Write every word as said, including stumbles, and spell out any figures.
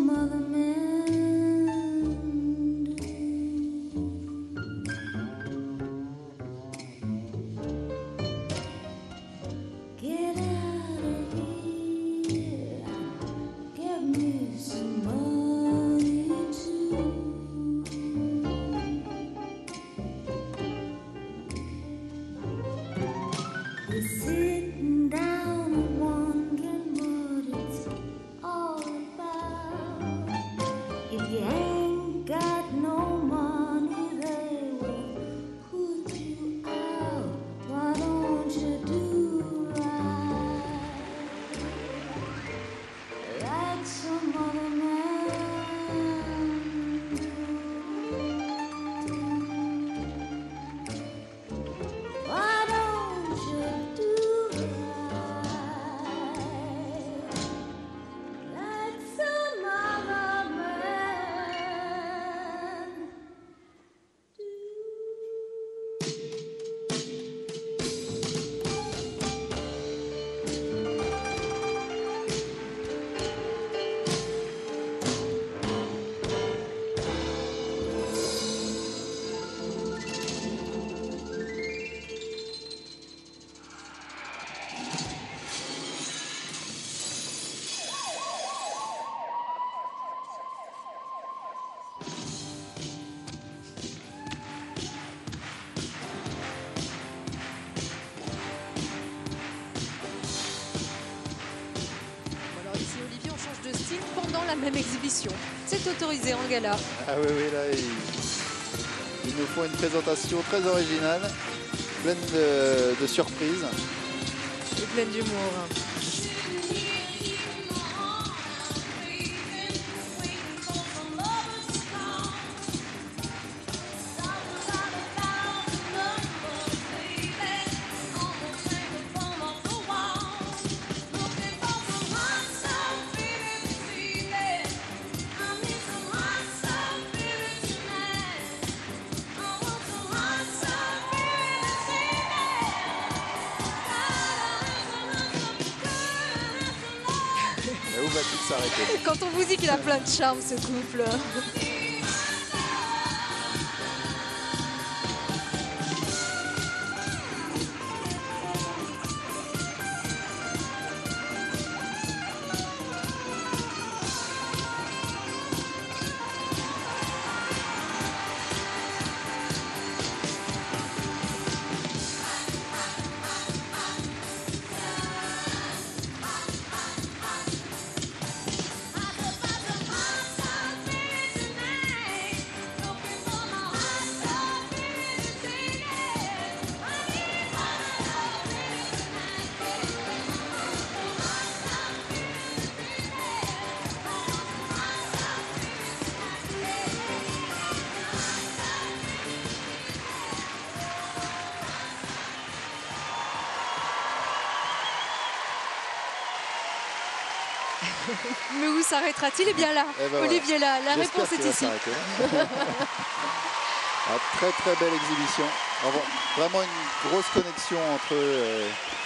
Sitting down and wondering what it's all about. If you ain't got no money, they will put you out. Why don't you do right like some other man do? Why don't you do right like some other man do? Alors ici, Olivier, on change de style pendant la même exhibition. C'est autorisé en gala. Ah oui, oui, là, ils, ils nous font une présentation très originale, pleine de, de surprises. Et pleine d'humour. Mais où va-t-il s'arrêter? Quand on vous dit qu'il a plein de charme, ce couple. Mais où s'arrêtera-t-il? Eh bien là, Eh ben Olivier, voilà. là, la J'espère réponse est qu'il va ici. s'arrêter là. Ah, très très belle exhibition. Vraiment une grosse connexion entre eux.